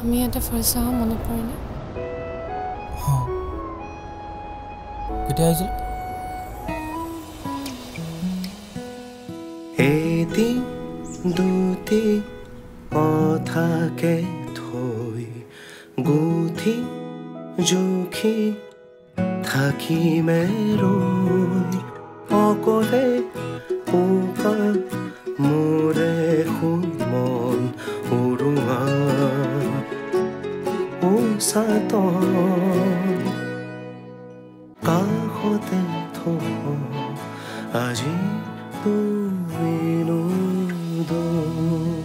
আমি ইয়াতে ফাৰ্ষ্ট আহা মনত পৰেনে? কেতিয়া আহিছিল? এটি দুটি কথাকে থৈ গুঠি জুখি থাকিমে ৰৈ অকলে উকা মোৰে মন উৰুঙা উচাতন কাষতে থওঁ আজি তুমি